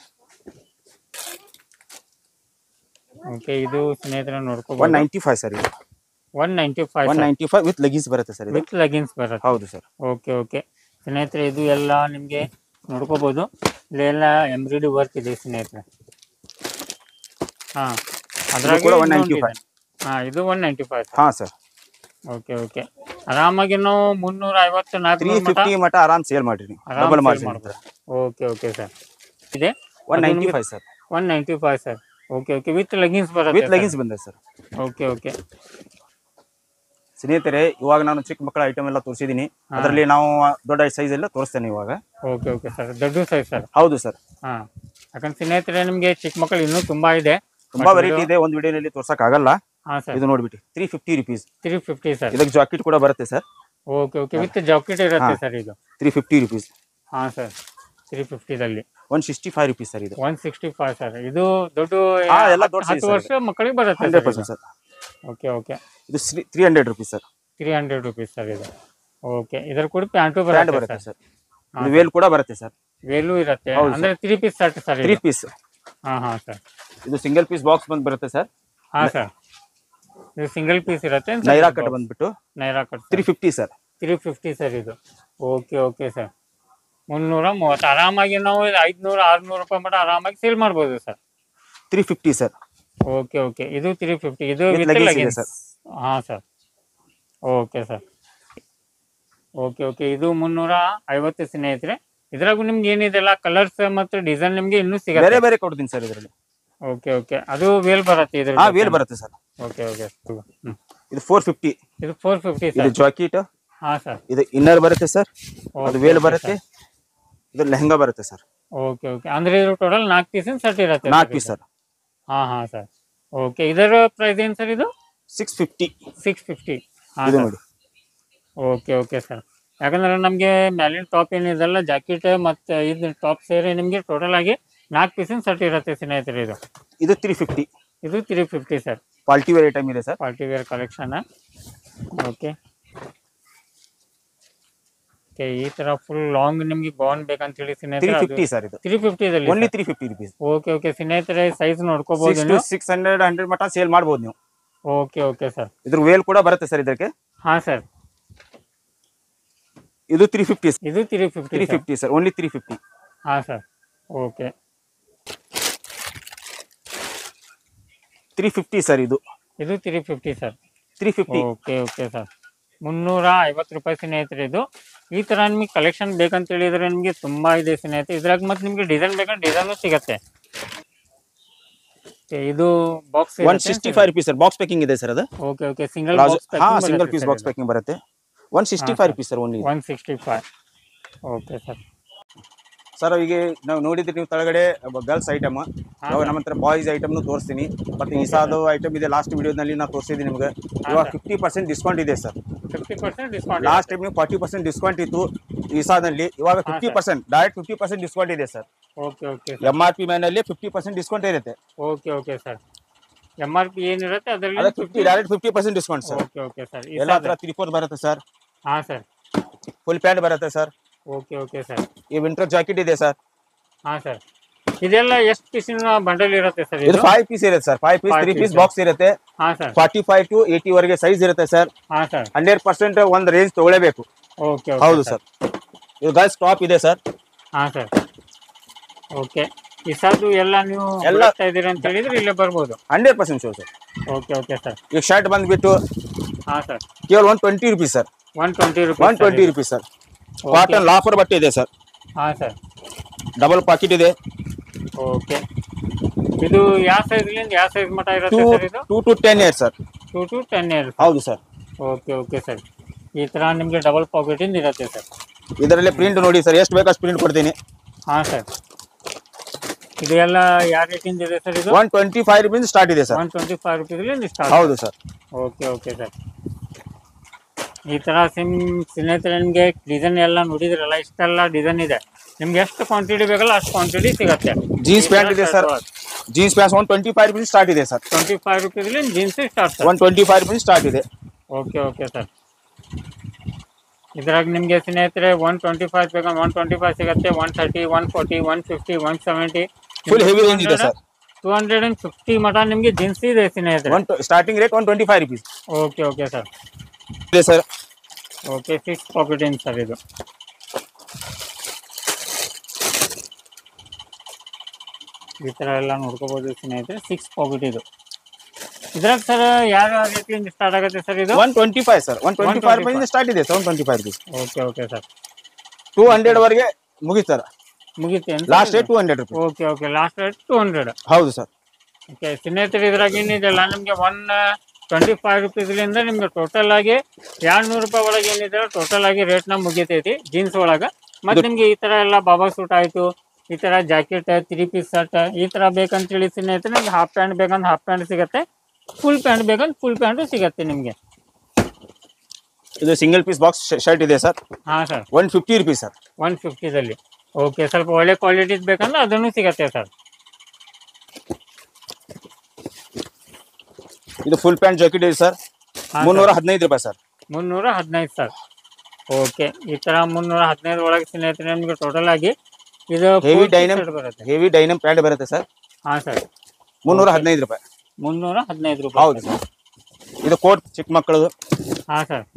Okay, ಇದು ಸ್ನೇಹಿತರೆ ನೋಡ್ಕೋಬಹುದು. One ninety five sir. ಇದು one ninety five one ninety five with leggings ಬರುತ್ತೆ sir. With leggings ಬರುತ್ತೆ. ಹೌದು sir. Okay okay ಸ್ನೇಹಿತರೆ, ಇದು ಎಲ್ಲ ನಿಮಗೆ ನೋಡ್ಕೋಬಹುದು. ಇಲ್ಲೆಲ್ಲ ಎಂಬ್ರಾಯ್ಡರಿ ವರ್ಕ್ ಇದೆ ಸ್ನೇಹಿತರೆ. ಹಾಂ, ಅದ್ರಾಗ ಒನ್ ನೈಂಟಿ ಫೈವ್. ಹಾಂ, ಇದು ಒನ್ ನೈಂಟಿ ಫೈವ್. ಹಾಂ ಸರ್. ಓಕೆ ಓಕೆ ಆರಾಮಾಗಿ ನಾವು ಮುನ್ನೂರ ಐವತ್ತು ತ್ರೀ ಫಿಫ್ಟಿ ಮಟ ಆರಾಮ್ ಸೇಲ್ ಮಾಡ್ರಿ ನೀವು. ಡಬಲ್ ಮಾಡ್ರಿ. Okay okay sir. ಇದೆ one ninety five sir. One ninety five sir. Okay okay with leggings ಬರುತ್ತೆ. ವಿತ್ ಲೆಗಿನ್ಸ್ ಬಂದೆ ಸರ್. ಓಕೆ ಓಕೆ ಸ್ನೇಹಿತರೆ, ಇವಾಗ ನಾನು ಚಿಕ್ಕ ಮಕ್ಕಳ ಐಟಮ್ ಎಲ್ಲ ತೋರಿಸಿದೀನಿ. ಅದರಲ್ಲಿ ನಾವು ದೊಡ್ಡ ಸೈಜ್ ಎಲ್ಲ ತೋರಿಸ್ತೇನೆ ಇವಾಗ. Okay okay sir. ದೊಡ್ಡ ಸೈಜ್ ಸರ್. ಹೌದು ಸರ್. ಹಾಂ, ಯಾಕಂದ್ರೆ ಸ್ನೇಹಿತರೆ ನಿಮಗೆ ಚಿಕ್ಕ ಮಕ್ಕಳು ಇನ್ನೂ ತುಂಬಾ ಇದೆ. ತುಂಬಾ ವೆರೈಟಿ ಇದೆ, ಒಂದು ವಿಡಿಯೋನಲ್ಲಿ ತೋರ್ಸಕ್ ಆಗಲ್ಲ. ಹಾಂ ಸರ್. ಇದು ನೋಡ್ಬಿಟ್ಟು three fifty rupees. Three fifty sir. ಇದಕ್ಕೆ ಜಾಕೆಟ್ ಕೂಡ ಬರುತ್ತೆ sir. Okay okay with jacket ಇರುತ್ತೆ ಸರ್. ಇದು ತ್ರೀ ಫಿಫ್ಟಿ ರುಪೀಸ್. ಹಾಂ ಸರ್, ತ್ರೀ ಫಿಫ್ಟಿದಲ್ಲಿ one sixty five rupees sir. ಇದು ಒನ್ ಸಿಕ್ಸ್ಟಿ ಫೈವ್ ಸರ್. ಇದು ದೊಡ್ಡ ಹತ್ತು ವರ್ಷ ಮಕ್ಕಳಿಗೆ ಬರುತ್ತೆ hundred percent sir. Okay okay ಇದು three hundred rupees sir. Three hundred rupees sir ಇದು. ಓಕೆ, ಇದರ ಕೂಡ ಪ್ಯಾಂಟು ಪ್ಯಾಂಟ್ ಬರುತ್ತೆ ಸರ್. ಇದು ವೇಲ್ ಕೂಡ ಬರುತ್ತೆ ಸರ್. ವೇಲು ಇರುತ್ತೆ ಅಂದ್ರೆ three piece set sir. Three piece. ಹಾಂ ಹಾಂ ಸರ್. ಇದು ಸಿಂಗಲ್ ಪೀಸ್ ಬಾಕ್ಸ್ ಬಂದು ಬರುತ್ತೆ ಸರ್. ಹಾಂ ಸರ್, ಇದು ಸಿಂಗಲ್ ಪೀಸ್ ಇರುತ್ತೆ. ನೈರಾ ಕಟ್ ಬಂದ್ಬಿಟ್ಟು Naira cut three fifty sir. Three fifty sir ಇದು. Okay okay sir. ಮುನ್ನೂರ ಮೂವತ್ತು ಆರಾಮಾಗಿ ನಾವು ಐದುನೂರು ಆರುನೂರು ರೂಪಾಯಿ ಮಟ್ಟ ಆರಾಮಾಗಿ ಸೇಲ್ ಮಾಡ್ಬೋದು sir. Three fifty sir. Okay okay ಇದು ತ್ರೀ ಫಿಫ್ಟಿ. ಇದು ಸರ್. ಹಾಂ sir. Okay sir. Okay okay ಇದು ಮುನ್ನೂರ ಐವತ್ತು ಸ್ನೇಹಿತರೆ. ಇದ್ರಾಗೂ ನಿಮ್ಗೆ ಏನಿದೆಲ್ಲ ಕಲರ್ಸ್ ಮತ್ತು ಡಿಸೈನ್ ನಿಮ್ಗೆ ಇನ್ನೂ ಸಿಗುತ್ತೆ. ಬೇರೆ ಬೇರೆ ಕೊಡ್ತೀನಿ ಸರ್ ಇದರಲ್ಲಿ. ಓಕೆ ಓಕೆ ಅದು ವೇಲ್ ಬರುತ್ತೆ ಇದ್ರ. ಹಾಂ, ವೇಲ್ ಬರುತ್ತೆ ಸರ್. ಓಕೆ ಓಕೆ ಇದು ಫೋರ್ ಫಿಫ್ಟಿ. ಇದು ಫೋರ್ ಫಿಫ್ಟಿ ಸರ್. ಇದು ಜಾಕೆಟ್. ಹಾಂ ಸರ್. ಇದು ಇನ್ನರ್ ಬರುತ್ತೆ ಸರ್. ಅದು ವೇಲ್ ಬರುತ್ತೆ. ಇದು ಲೆಹಂಗಾ ಬರುತ್ತೆ ಸರ್. ಓಕೆ ಓಕೆ ಅಂದ್ರೆ ಇದು ಟೋಟಲ್ ನಾಲ್ಕು ಪೀಸ್ ಸೆಟ್ ಇರುತ್ತೆ. ನಾಲ್ಕು ಪೀಸ್ ಸರ್. ಹಾಂ ಹಾಂ ಸರ್. ಓಕೆ, ಇದರ ಪ್ರೈಸ್ ಏನು ಸರ್? ಇದು ಸಿಕ್ಸ್ ಫಿಫ್ಟಿ. Six fifty. ಹಾಂ ಇದು ನೋಡಿ. Okay okay sir. ಯಾಕಂದ್ರೆ ನಮಗೆ ಮ್ಯಾಲಿನ ಟಾಪ್ ಏನಿದೆಲ್ಲ ಜಾಕೆಟ್ ಮತ್ತು ಇದು ಟಾಪ್ ಸೇರಿ ನಿಮಗೆ ಟೋಟಲ್ ಆಗಿ ನಾಲ್ಕು ಪೀಸಿನ ಸೆಟ್ ಇರುತ್ತೆ ಸ್ನೇಹಿತರೆ. ಇದು ಇದು ತ್ರೀ ಫಿಫ್ಟಿ. ಇದು three fifty sir. Party wear item ಇದೆ sir. Party wear collection. Okay okay ಈ ತರ ಫುಲ್ ಲಾಂಗ್ ನಿಮಗೆ ಗೌನ್ ಬೇಕಂತ ಹೇಳಿ ತ್ರೀ ಸ್ನೇಹಿತರೆ ಫಿಫ್ಟಿ ಸರ್. ಇದು ತ್ರೀ ಫಿಫ್ಟಿದಲ್ಲಿ only three fifty rupees. Okay okay ಸ್ನೇಹಿತರೆ ಸೈಜ್ ನೋಡ್ಕೋಬಹುದು. ಸಿಕ್ಸ್ ಹಂಡ್ರೆಡ್ ಹಂಡ್ರೆಡ್ ಮಟ್ಟ ಸೇಲ್ ಮಾಡ್ಬೋದು ನೀವು. Okay okay sir. ಇದ್ರ ವೇಲ್ ಕೂಡ ಬರುತ್ತೆ ಸರ್ ಇದಕ್ಕೆ. ಹಾಂ ಸರ್. ಇದು ತ್ರೀ ಫಿಫ್ಟಿ. ಇದು three fifty. Three fifty sir. Only three fifty. ಹಾಂ sir. Okay three fifty sir. ಇದು ಇದು three fifty sir. Three fifty. Okay okay sir. ಮುನ್ನೂರ ಐವತ್ತು ರೂಪಾಯಿ ಸ್ನೇಹಿತರೆ. ಇದು ಈ ಥರ ನಿಮಗೆ ಕಲೆಕ್ಷನ್ ಬೇಕಂತ ಹೇಳಿದ್ರೆ ನಿಮಗೆ ತುಂಬ ಇದೆ ಸ್ನೇಹಿತರೆ. ಇದ್ರಾಗ ಮತ್ತು ನಿಮಗೆ ಡಿಸೈನ್ ಬೇಕಂದ್ರೆ ಡಿಸೈನು ಸಿಗುತ್ತೆ. ಇದು box one sixty five rupees sir. Box packing ಇದೆ ಸರ್ ಅದು. ಓಕೆ ಓಕೆ ಸಿಂಗಲ್ ಹಾಂ, ಸಿಂಗಲ್ ಪೀಸ್ ಬಾಕ್ಸ್ ಪ್ಯಾಕಿಂಗ್ ಬರುತ್ತೆ. One sixty five rupees sir. Only one sixty five. Okay sir. Sir ಈಗ ನಾವು ನೋಡಿದ್ರಿ ನೀವು ತಳಗಡೆ ಗರ್ಲ್ಸ್ ಐಟಮ್ ಇವಾಗ ನಮ್ಮ ಹತ್ರ ಬಾಯ್ಸ್ ಐಟಮ್ನು ತೋರಿಸ್ತೀನಿ ಮತ್ತೆ ಇಸಾದು ಐಟಮ್ ಇದೆ ಲಾಸ್ಟ್ ವಿಡಿಯೋದಲ್ಲಿ ನಾನು ತೋರಿಸಿದ್ದೀನಿ ನಿಮ್ಗೆ ಇವಾಗ ಫಿಫ್ಟಿ ಪರ್ಸೆಂಟ್ ಡಿಸ್ಕೌಂಟ್ ಇದೆ sir fifty percent discount last time forty percent discount ಇತ್ತು ಇಸಾದಲ್ಲಿ ಇವಾಗ fifty percent direct fifty percent discount ಇದೆ sir okay okay M R P ಮೇನಲ್ಲಿ ಫಿಫ್ಟಿ ಪರ್ಸೆಂಟ್ ಡಿಸ್ಕೌಂಟ್ ಇರುತ್ತೆ okay okay sir M R P ಏನಿರುತ್ತೆ ಅದರಲ್ಲಿ ಅದೇ fifty direct fifty percent discount sir okay okay sir ಎಲ್ಲ ಹತ್ರ ತ್ರೀ ಫೋರ್ ಬರುತ್ತೆ sir ಹಾಂ ಸರ್ ಫುಲ್ ಪ್ಯಾಂಟ್ ಬರುತ್ತೆ ಸರ್ ಓಕೆ ಓಕೆ ಸರ್ ಈ ವಿಂಟರ್ ಜಾಕೆಟ್ ಇದೆ ಸರ್ ಹಾಂ ಸರ್ ಇದೆಲ್ಲ ಎಷ್ಟು ಪೀಸಿನ ಬಂಡಲ್ ಇರುತ್ತೆ ಸರ್ ಇದು ಫೈವ್ ಪೀಸ್ ಇರುತ್ತೆ sir five piece three piece box ಇರುತ್ತೆ ಹಾಂ sir forty five to eighty ವರೆಗೆ ಸೈಜ್ ಇರುತ್ತೆ ಸರ್ ಹಾಂ ಸರ್ ಹಂಡ್ರೆಡ್ ಪರ್ಸೆಂಟ್ ಒಂದು ರೇಂಜ್ ತಗೊಳ್ಳೇಬೇಕು ಓಕೆ ಹೌದು ಸರ್ ಇದು ಗರ್ಲ್ಸ್ ಟಾಪ್ ಇದೆ ಸರ್ ಹಾಂ ಸರ್ ಓಕೆ ಇಸಾದು ಎಲ್ಲ ನೀವು ಎಲ್ಲ ಎಲ್ಲ ಇದ್ದೀರಿ ಅಂತ ಹೇಳಿದ್ರೆ ಇಲ್ಲೇ ಬರ್ಬೋದು hundred percent sure sir okay okay sir ಈಗ ಶರ್ಟ್ ಬಂದ್ಬಿಟ್ಟು ಹಾಂ ಸರ್ ಕೇವಲ one twenty rupees sir one twenty one rupees twenty rupees sir cotton ಲಾಫರ್ ಬಟ್ಟೆ ಇದೆ ಸರ್ ಹಾಂ ಸರ್ ಡಬಲ್ ಪಾಕೆಟ್ ಇದೆ ಓಕೆ ಇದು ಯಾವ ಸೈಜ್ಲಿಂದ ಯಾವ ಸೈಜ್ ಮಟ್ಟ ಟೂ ಇರುತ್ತೆ ಸರ್ ಇದು two to ten years sir two to ten years ಹೌದು ಸರ್ ಓಕೆ ಓಕೆ ಸರ್ ಈ ಥರ ನಿಮಗೆ ಡಬಲ್ ಪಾಕೆಟಿಂದ ಇರುತ್ತೆ ಸರ್ ಇದರಲ್ಲಿ ಪ್ರಿಂಟ್ ನೋಡಿ ಸರ್ ಎಷ್ಟು ಬೇಕಷ್ಟು ಪ್ರಿಂಟ್ ಕೊಡ್ತೀನಿ ಹಾಂ ಸರ್ ಇದು ಎಲ್ಲ ಯಾವ ರೇಟಿಂದ ಇದೆ ಸರ್ ಇದು one twenty five rupees start ಇದೆ ಸರ್ ಒನ್ ಟ್ವೆಂಟಿ ಫೈವ್ ರುಪೀಸ್ಲಿಂದ ಸ್ಟಾರ್ಟ್ ಹೌದು ಸರ್ ಓಕೆ ಓಕೆ ಸರ್ ಈ ಥರ ಸಿಮ್ ಸ್ನೇಹಿತರೆ ನಿಮಗೆ ಡಿಸೈನ್ ಎಲ್ಲ ನೋಡಿದ್ರಲ್ಲ ಇಷ್ಟೆಲ್ಲ ಡಿಸೈನ್ ಇದೆ ನಿಮ್ಗೆ ಎಷ್ಟು ಕ್ವಾಂಟಿಟಿ ಬೇಕಲ್ಲ ಅಷ್ಟು ಕ್ವಾಂಟಿಟಿ ಸಿಗುತ್ತೆ ಜೀನ್ಸ್ ಪ್ಯಾಂಟ್ ಇದೆ sir jeans pant one twenty five rupees start ಇದೆ ಸರ್ ಟ್ವೆಂಟಿ ಫೈವ್ ರುಪೀಸ್ಲಿಂದ jeans start sir one twenty five rupees start ಇದೆ ಓಕೆ ಓಕೆ ಸರ್ ಇದ್ರಾಗ ನಿಮಗೆ ಸ್ನೇಹಿತರೆ ಒನ್ ಟ್ವೆಂಟಿ ಫೈವ್ ಬೇಕಂದ್ರೆ ಒನ್ ಟ್ವೆಂಟಿ ಫೈವ್ ಸಿಗುತ್ತೆ one thirty one forty one fifty one seventy full heavy range ಇದೆ sir two hundred and fifty ಮಟ ನಿಮಗೆ jeans ಇದೆ ಸ್ನೇಹಿತರೆ one starting rate one twenty five rupees okay okay sir ಇದೆ sir okay six pocket ಏನು sir ಇದು ಈ ಥರ ಎಲ್ಲ ನೋಡ್ಕೋಬೋದು ಸ್ನೇಹಿತರೆ ಸಿಕ್ಸ್ ಪಾಕೆಟ್ ಇದು ಇದ್ರಾಗ ಸರ್ ಯಾವ ರೇಟಿಂದ ಸ್ಟಾರ್ಟ್ ಆಗುತ್ತೆ ಸರ್ ಇದು one twenty five sir one twenty five rupees start ಇದೆ sir one twenty five rupees okay okay sir two hundred ವರೆಗೆ ಮುಗಿಸ್ತಾರ ಮುಗಿತೇನು last rate two hundred rupees okay okay last rate two hundred ಹೌದು sir okay ಸ್ನೇಹಿತರೆ ಇದ್ರಾಗ ಏನಿದೆಲ್ಲ ನಿಮಗೆ one twenty five ರುಪೀಸ್ಲಿಂದ ನಿಮಗೆ ಟೋಟಲ್ ಆಗಿ ಎರಡು ನೂರು ರೂಪಾಯಿ ಒಳಗೆ ಏನಿದೆ ಟೋಟಲ್ ಆಗಿ ರೇಟ್ನ ಮುಗಿತೈತಿ ಜೀನ್ಸ್ ಒಳಗೆ ಮತ್ತು ನಿಮಗೆ ಈ ಥರ ಎಲ್ಲ ಬಾಬಾ ಸೂಟ್ ಆಯಿತು ಈ ಥರ ಜಾಕೆಟ್ ತ್ರೀ ಪೀಸ್ ಶರ್ಟ್ ಈ ಥರ ಬೇಕಂತೇಳಿ ಸ್ನೇಹಿತರೆ ನಿಮ್ಗೆ ಹಾಫ್ ಪ್ಯಾಂಟ್ ಬೇಕಂದ್ರೆ ಹಾಫ್ ಪ್ಯಾಂಟ್ ಸಿಗುತ್ತೆ ಫುಲ್ ಪ್ಯಾಂಟ್ ಬೇಕಂದ್ರೆ ಫುಲ್ ಪ್ಯಾಂಟು ಸಿಗುತ್ತೆ ನಿಮಗೆ ಇದು ಸಿಂಗಲ್ ಪೀಸ್ ಬಾಕ್ಸ್ ಶರ್ಟ್ ಇದೆ ಸರ್ ಹಾಂ sir one fifty rupees sir one ಫಿಫ್ಟಿದಲ್ಲಿ ಓಕೆ ಸ್ವಲ್ಪ ಒಳ್ಳೆ ಕ್ವಾಲಿಟಿ ಬೇಕಂದ್ರೆ ಅದನ್ನು ಸಿಗುತ್ತೆ ಸರ್ ಇದು ಫುಲ್ ಪ್ಯಾಂಟ್ ಜಾಕೆಟ್ ಇದೆ ಸರ್ ಮುನ್ನೂರ ಹದಿನೈದು ರೂಪಾಯಿ ಸರ್ ಮುನ್ನೂರ ಹದಿನೈದು ಸರ್ ಓಕೆ ಈ ಥರ ಮುನ್ನೂರ ಹದಿನೈದು ಒಳಗೆ ಸ್ನೇಹಿತರೆ ನಿಮಗೆ ಟೋಟಲ್ ಆಗಿ ಇದು ಹೆವಿ ಡೈನಮ್ ಬರುತ್ತೆ ಹೆವಿ ಡೈನಮ್ ಪ್ಯಾಂಟ್ ಬರುತ್ತೆ ಸರ್ ಹಾಂ ಸರ್ ಮುನ್ನೂರ ಹದಿನೈದು ರೂಪಾಯಿ ಮುನ್ನೂರ ಹದಿನೈದು ರೂಪಾಯಿ ಹೌದು ಸರ್ ಇದು ಕೋಟ್ ಚಿಕ್ಕ ಮಕ್ಕಳದು ಹಾಂ ಸರ್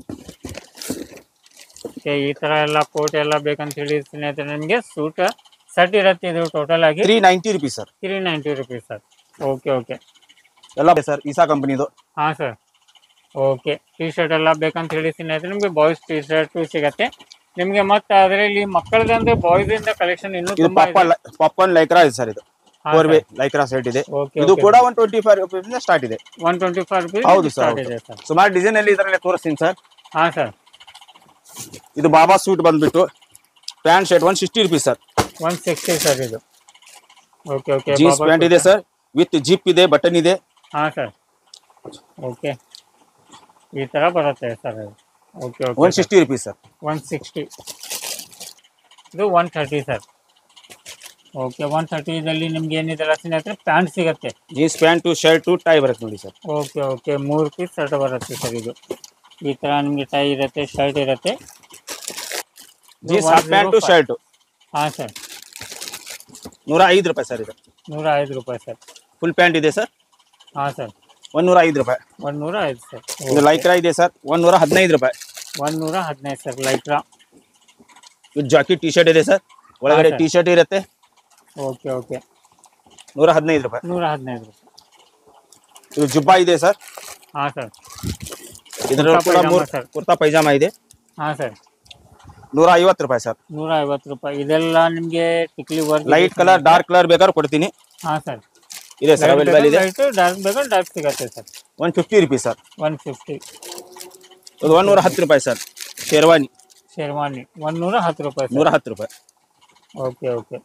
ಓಕೆ ಈ ಥರ ಎಲ್ಲ ಕೋಟ್ ಎಲ್ಲ ಬೇಕಂತ ಹೇಳಿ ಸ್ನೇಹಿತರೆ ನಿಮಗೆ ಸೂಟ್ ಸೆಟ್ ಇರುತ್ತೆ ಇದು ಟೋಟಲ್ ಆಗಿ three ninety rupees sir three ninety rupees sir okay okay ಎಲ್ಲ ಸರ್ ಈಸಾ ಕಂಪನಿದು ಹಾಂ ಸರ್ ಓಕೆ ಟಿ ಶರ್ಟ್ ಎಲ್ಲ ಬೇಕಂತ ಹೇಳಿ ಸ್ನೇಹಿತರೆ ನಿಮಗೆ ಬಾಯ್ಸ್ ಟಿ ಶರ್ಟು ಸಿಗುತ್ತೆ ನಿಮಗೆ ಮತ್ತೆ ಅದರಲ್ಲಿ ಮಕ್ಕಳದಂದ್ರೆ ಬಾಯ್ಸಿಂದ ಕಲೆಕ್ಷನ್ ಇನ್ನೂ ಇದು ತುಂಬ ಪಾಪ್ಕಾರ್ನ್ ಪಾಪ್ಕಾರ್ನ್ ಲೈಕ್ರಾ ಇದೆ ಸರ್ ಇದು ಫೋರ್ ವೇ ಲೈಕ್ರಾ ಸೆಟ್ ಇದೆ ಓಕೆ ಇದು ಕೂಡ one twenty five rupees start ಇದೆ ಒನ್ ಟ್ವೆಂಟಿ ಫೈವ್ ರುಪೀಸ್ ಹೌದು ಸರ್ ಸ್ಟಾರ್ಟ್ ಇದೆ ಸರ್ ಸುಮಾರು ಡಿಸೈನ್ ಅಲ್ಲಿ ಇದರಲ್ಲಿ ತೋರಿಸ್ತೀನಿ ಸರ್ ಹಾಂ ಸರ್ ಇದು ಬಾಬಾ ಸೂಟ್ ಬಂದ್ಬಿಟ್ಟು pant shirt one sixty rupees sir one sixty sir ಇದು ಓಕೆ ಓಕೆ ಜೀನ್ಸ್ ಪ್ಯಾಂಟ್ ಇದೆ ಸರ್ ವಿತ್ ಜಿಪ್ ಇದೆ ಬಟನ್ ಇದೆ ಹಾಂ ಸರ್ ಓಕೆ ಈ ಥರ ಬರುತ್ತೆ sir okay okay one sixty rupees sir one sixty ಇದು one thirty sir okay one ಥರ್ಟಿದಲ್ಲಿ ನಿಮ್ಗೆ ಏನಿದೆ ಸ್ನೇಹಿತರೆ ಪ್ಯಾಂಟ್ ಸಿಗುತ್ತೆ ಜೀನ್ಸ್ ಪ್ಯಾಂಟು ಶರ್ಟು ಟೈ ಬರುತ್ತೆ ನೋಡಿ ಸರ್ ಓಕೆ ಓಕೆ ಮೂರು ಪೀಸ್ ಶರ್ಟ್ ಬರುತ್ತೆ ಸರ್ ಇದು ಈ ಥರ ನಿಮಗೆ ಟೈ ಇರುತ್ತೆ ಶರ್ಟ್ ಇರುತ್ತೆ ಜೀನ್ಸ್ ಹಾಫ್ ಪ್ಯಾಂಟು ಶರ್ಟು ಹಾಂ ಸರ್ ನೂರ ಐದು ರೂಪಾಯಿ ಸರ್ ಇದು ನೂರ ಐದು ರೂಪಾಯಿ ಸರ್ ಫುಲ್ ಪ್ಯಾಂಟ್ ಇದೆ ಸರ್ ಹಾಂ ಸರ್ ಒನ್ನೂರ ಐದು ರೂಪಾಯಿ ಒಂದು ನೂರ ಐದು ಸರ್ ಇದು ಲೈಕ್ರಾ ಇದೆ ಸರ್ ಒನ್ನೂರ ಹದಿನೈದು ರೂಪಾಯಿ ಒಂದು ನೂರ ಹದಿನೈದು ಸರ್ ಲೈಕ್ರಾ ಇದು ಜಾಕೆಟ್ ಟಿ ಶರ್ಟ್ ಇದೆ ಸರ್ ಒಳಗಡೆ ಟಿ ಶರ್ಟ್ ಇರುತ್ತೆ ಓಕೆ ಓಕೆ ನೂರ ಹದಿನೈದು ರೂಪಾಯಿ ನೂರ ಹದಿನೈದು ರೂಪಾಯಿ ಇದು ಜುಬ್ಬಾ ಇದೆ ಸರ್ ಹಾಂ ಸರ್ ಇದರಲ್ಲಿ ಕೂಡ ಮೂರು ಸರ್ ಕುರ್ತಾ ಪೈಜಾಮ ಇದೆ ಹಾಂ ಸರ್ ನೂರ ಐವತ್ತು ರೂಪಾಯಿ ಸರ್ ನೂರ ಐವತ್ತು ರೂಪಾಯಿ ಇದೆಲ್ಲ ನಿಮಗೆ ಟಿಕ್ಲಿ work light colour dark colour ಬೇಕಾದ್ರೆ ಕೊಡ್ತೀನಿ ಹಾಂ ಸರ್ ಇದೆ ಸರ್ ಅವೈಲೇಬಲ್ ಇದೆ ಲೈಟ್ ಡಾರ್ಕ್ ಬೇಕಾದ್ರೆ ಡಾರ್ಕ್ ಸಿಗುತ್ತೆ sir one fifty rupees sir one fifty ಇದು ಒನ್ನೂರ ಹತ್ತು ರೂಪಾಯಿ ಸರ್ ಶೇರ್ವಾನಿ ಶೇರ್ವಾನಿ ಒಂದು ನೂರ ಹತ್ತು ರೂಪಾಯಿ ನೂರ ಹತ್ತು ರೂಪಾಯಿ okay okay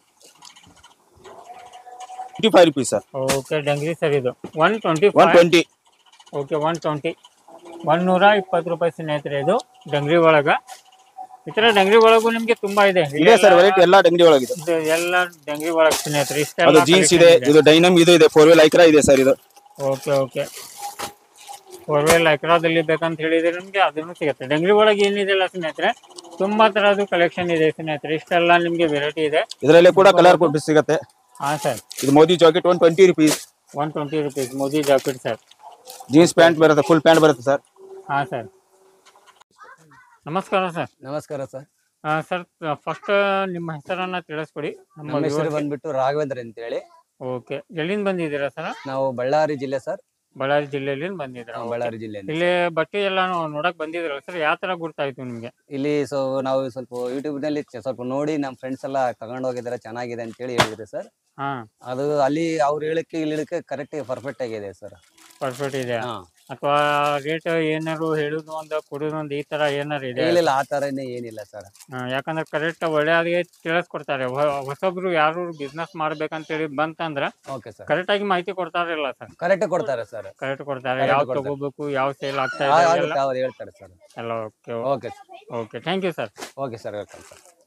twenty five rupees sir. Okay dungaree sir ಇದು one twenty one twenty. Okay one twenty ಒಂದೂರ ಇಪ್ಪತ್ತು ರೂಪಾಯಿ ಸ್ನೇಹಿತರೆ ಇದು ಡಂಗ್ರಿ ಒಳಗ. ಈ ತರ ಡಂಗ್ರಿ ಒಳಗು ನಿಮ್ಗೆ ತುಂಬಾ ಇದೆ ಇದೆ ಸರ್ ವೆರೈಟಿ ಎಲ್ಲ ಡಂಗ್ರಿ ಒಳಗಿದೆ. ಇದು ಎಲ್ಲ ಡಂಗ್ರಿ ಒಳಗ್ ಸ್ನೇಹಿತರೆ ಅದು ಇಷ್ಟೆಲ್ಲ ಜೀನ್ಸ್ ಇದೆ, ಇದು ಡೈನಮ್ ಇದು ಇದೆ, ಫೋರ್ ವೀಲ್ ಐಕ್ರಾ ಇದೆ ಸರ್ ಇದು. ಓಕೆ ಓಕೆ ಫೋರ್ ವೀಲ್ ಐಕ್ರಾದಲ್ಲಿ ಬೇಕಂತ ಹೇಳಿದ್ರೆ ನಿಮ್ಗೆ ಅದನ್ನು ಸಿಗುತ್ತೆ. ಡಂಗ್ರಿ ಒಳಗೆ ಏನಿದೆ ಅಲ್ಲ ಸ್ನೇಹಿತರೆ ತುಂಬಾ ತರದ್ದು ಕಲೆಕ್ಷನ್ ಇದೆ ಸ್ನೇಹಿತರೆ. ಇಷ್ಟೆಲ್ಲ ನಿಮ್ಗೆ ವೆರೈಟಿ ಇದೆ. ಇದರಲ್ಲಿ ಕೂಡ ಕಲರ್ ಸಿಗುತ್ತೆ. ಹಾ ಸರ್ ಇದು Modi jacket one twenty rupees. One twenty rupees Modi jacket sir. Jeans pant ಬರುತ್ತೆ, ಫುಲ್ ಪ್ಯಾಂಟ್ ಬರುತ್ತೆ ಸರ್. ಹಾ ಸರ್ ನಮಸ್ಕಾರ ಸರ್. ನಮಸ್ಕಾರ ಸರ್. ಸರ್ ಫಸ್ಟ್ ನಿಮ್ಮ ಹೆಸರನ್ನ ತಿಳಿಸ್ಕೊಡಿ. ನಮ್ಮ ಹೆಸರು ಬಂದ್ಬಿಟ್ಟು ರಾಘವೇಂದ್ರ ಅಂತ ಹೇಳಿ. ಓಕೆ ಎಲ್ಲಿಂದ ಬಂದಿದ್ದೀರಾ ಸರ್? ನಾವು ಬಳ್ಳಾರಿ ಜಿಲ್ಲೆ ಸರ್. ಬಳ್ಳಾರಿ ಜಿಲ್ಲೆಯಲ್ಲಿ ಬಂದಿದ್ರ? ಬಳ್ಳಾರಿ ಜಿಲ್ಲೆ ಇಲ್ಲಿ ಬಟ್ಟೆ ಎಲ್ಲ ನೋಡಕ್ ಬಂದಿದ್ರಲ್ಲ ಸರ್, ಯಾವ ತರ ಗುರ್ತಾಯ್ತು ನಿಮ್ಗೆ? ಇಲ್ಲಿ ಸೊ ನಾವು ಸ್ವಲ್ಪ ಯೂಟ್ಯೂಬ್ ನಲ್ಲಿ ಸ್ವಲ್ಪ ನೋಡಿ ನಮ್ಮ ಫ್ರೆಂಡ್ಸ್ ಎಲ್ಲ ತಗೊಂಡ್ ಹೋಗಿದ್ದಾರೆ, ಚೆನ್ನಾಗಿದೆ ಅಂತ ಹೇಳಿ ಹೇಳಿದ್ರು ಸರ್. ಹಾ ಅದು ಅಲ್ಲಿ ಅವ್ರು ಹೇಳಿಕೆ ಇಲ್ಲಿ ಹೇಳಿಕೆ ಕರೆಕ್ಟ್ ಪರ್ಫೆಕ್ಟ್ ಆಗಿದೆ ಸರ್. ಪರ್ಫೆಕ್ಟ್ ಇದೆ ಅಥವಾ ರೇಟ್ ಏನಾರು ಹೇಳುದು ಒಂದು ಕೊಡುದು ಒಂದು ಈ ತರ ಏನಾರು ಇದೆ? ಇಲ್ಲ ಆ ತರನೇ ಏನಿಲ್ಲ ಸರ್. ಯಾಕಂದ್ರೆ ಕರೆಕ್ಟ್ ಒಳ್ಳೆಯಾಗಿ ತಿಳಿಸ್ಕೊಡ್ತಾರೆ. ಹೊಸಬ್ರು ಯಾರು ಬಿಸ್ನೆಸ್ ಮಾಡ್ಬೇಕಂತೇಳಿ ಬಂತಂದ್ರ ಓಕೆ ಸರ್ ಕರೆಕ್ಟ್ ಆಗಿ ಮಾಹಿತಿ ಕೊಡ್ತಾರಿಲ್ಲ ಸರ್? ಕರೆಕ್ಟ್ ಕೊಡ್ತಾರೆ ಸರ್. ಕರೆಕ್ಟ್ ಕೊಡ್ತಾರೆ. ಯಾವ ತಗೋಬೇಕು, ಯಾವ ಸೇಲ್ ಆಗ್ತಾ ಇದೆ ಅವ್ರು ಹೇಳ್ತಾರೆ ಸರ್ ಎಲ್ಲ. Okay okay okay thank you sir. Okay sir welcome sir.